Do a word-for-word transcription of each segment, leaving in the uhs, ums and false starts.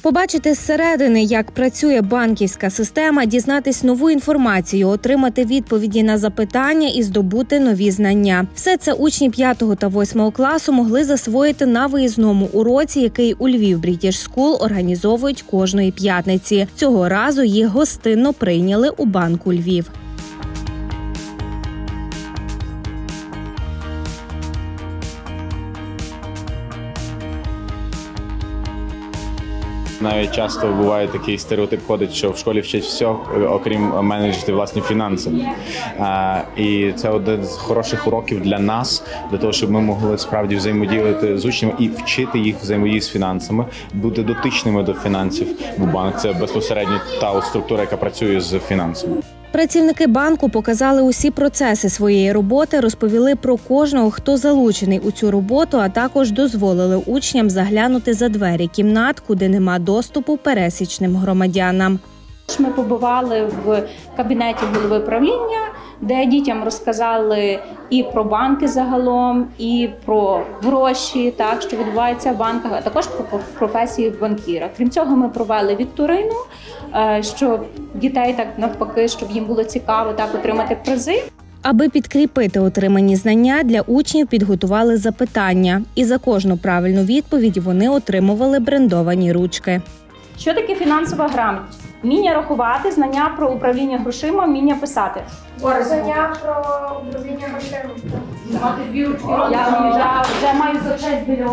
Побачити зсередини, як працює банківська система, дізнатись нову інформацію, отримати відповіді на запитання і здобути нові знання. Все це учні п'ятого та восьмого класу могли засвоїти на виїзному уроці, який у Львів British School організовують кожної п'ятниці. Цього разу їх гостинно прийняли у банку Львів. Навіть часто буває такий стереотип ходить, що в школі вчать все, окрім менеджити власні фінанси. А, і це один з хороших уроків для нас, для того, щоб ми могли справді взаємодіяти з учнями і вчити їх взаємодії з фінансами, бути дотичними до фінансів, бо банк – це безпосередньо та структура, яка працює з фінансами. Працівники банку показали усі процеси своєї роботи, розповіли про кожного, хто залучений у цю роботу, а також дозволили учням заглянути за двері кімнат, куди нема доступу пересічним громадянам. Ми побували в кабінеті голови правління, де дітям розказали і про банки загалом, і про гроші, так, що відбувається в банках, а також про професію банкіра. Крім цього, ми провели вікторину, щоб дітей так навпаки, щоб їм було цікаво так отримати призи. Аби підкріпити отримані знання, для учнів підготували запитання. І за кожну правильну відповідь вони отримували брендовані ручки. Що таке фінансова грамотність? Вміння рахувати, знання про управління грошима, вміння писати. Знання про управління грошима. Я, я вже маю за честь біля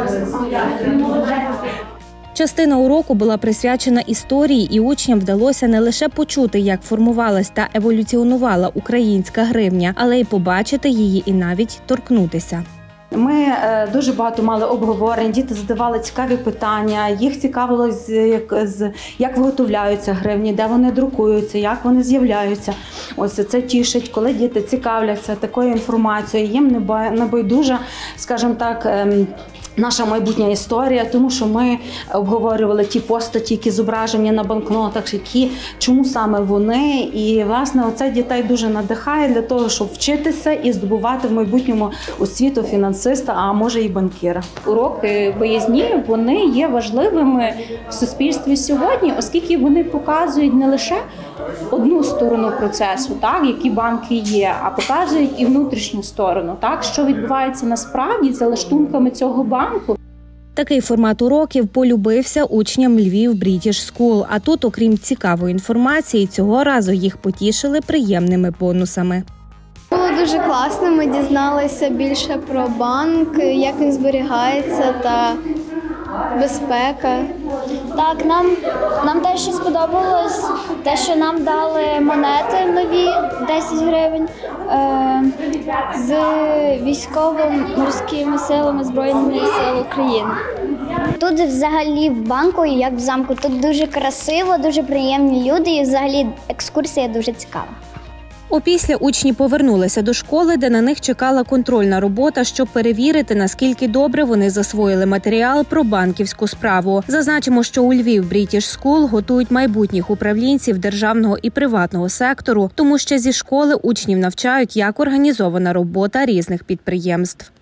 вас. Частина уроку була присвячена історії, і учням вдалося не лише почути, як формувалась та еволюціонувала українська гривня, але й побачити її і навіть торкнутися. Ми дуже багато мали обговорень, діти задавали цікаві питання, їх цікавило, як, як виготовляються гривні, де вони друкуються, як вони з'являються. Ось це тішить, коли діти цікавляться такою інформацією, їм не байдужа, скажімо так, наша майбутня історія, тому що ми обговорювали ті постаті, які зображені на банкнотах, які, чому саме вони. І, власне, оце дітей дуже надихає для того, щоб вчитися і здобувати в майбутньому освіту фінансиста, а може і банкіра. Уроки виїзні, вони є важливими в суспільстві сьогодні, оскільки вони показують не лише одну сторону процесу, так, які банки є, а показують і внутрішню сторону, так, що відбувається насправді за лаштунками цього банку. Такий формат уроків полюбився учням Львів British School, а тут, окрім цікавої інформації, цього разу їх потішили приємними бонусами. Було дуже класно, ми дізналися більше про банк, як він зберігається та безпека. Так, нам, нам те, що сподобалось, те, що нам дали монети нові, десять гривень, е, з військово-морськими силами Збройних сил України. Тут взагалі в банку, як в замку, тут дуже красиво, дуже приємні люди і взагалі екскурсія дуже цікава. Опісля учні повернулися до школи, де на них чекала контрольна робота, щоб перевірити, наскільки добре вони засвоїли матеріал про банківську справу. Зазначимо, що у Львів British School готують майбутніх управлінців державного і приватного сектору, тому що зі школи учнів навчають, як організована робота різних підприємств.